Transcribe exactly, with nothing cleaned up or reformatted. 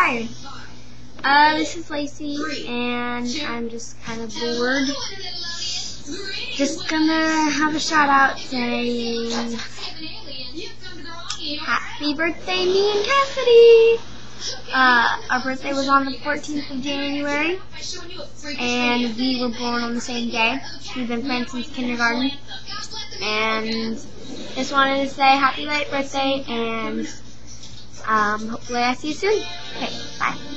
Hi, uh, this is Lacey, and I'm just kind of bored. Just gonna have a shout out saying happy birthday, me and Cassidy! Uh, our birthday was on the fourteenth of January, and we were born on the same day. We've been friends since kindergarten, and just wanted to say happy late birthday, and um, hopefully I see you soon. Okay, bye.